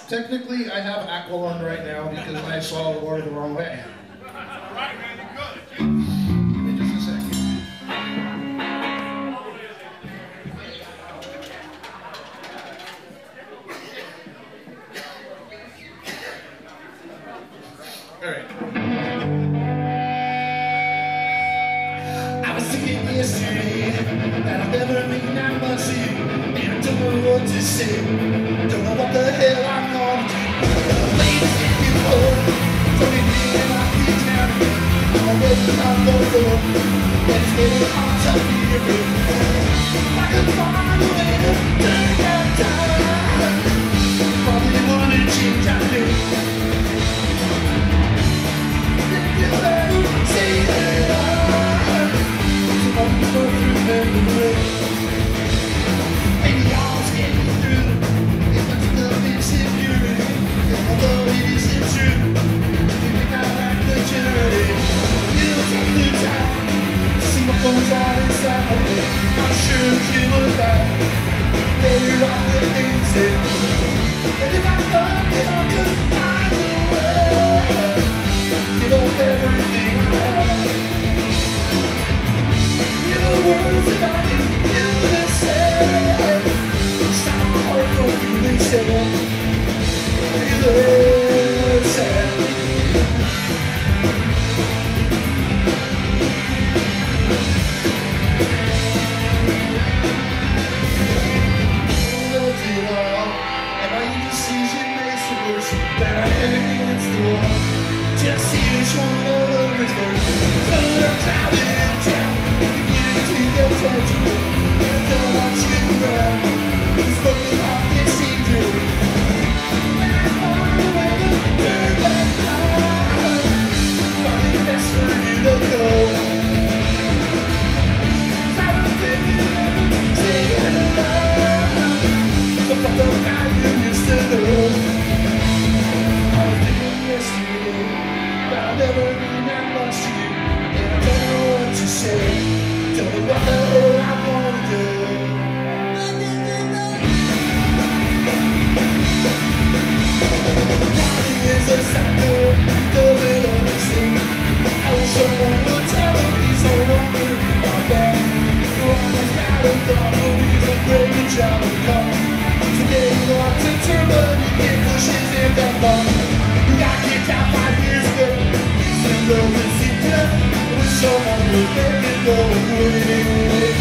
Technically, I have Aqualung right now because I saw the water the wrong way. Alright, man, you're good. Give me just a second. All right. I was thinking yesterday that I'll never mean that much to you, and I don't know what to say. Don't know what the hell I'm gonna do. Late in you home, don't be thinking I keep down. I'm already on the floor, and it's getting hard to be here. I can find a way to turn that time. Probably wanna change, I do. Just see which one of them is worse. So I'm driving in town, beginning to get touched. And don't want you around. It's fucking hard to see through. And I found a way to turn back time. Probably best for you to go. I was thinking of taking a love. So fuck the guy you used to know. I'll never mean that much to you, and I don't know what to say. Tell me what the hell I wanna do. Ronnie is a psycho, he doesn't understand. I wish someone would tell him he's no longer my bad. Ronnie's got a thought, but he's a great job of calm. Today he wants to turn, but he can't push his hand that far. He got kicked out 5 years ago. Love is enough. I wish someone would let it go away.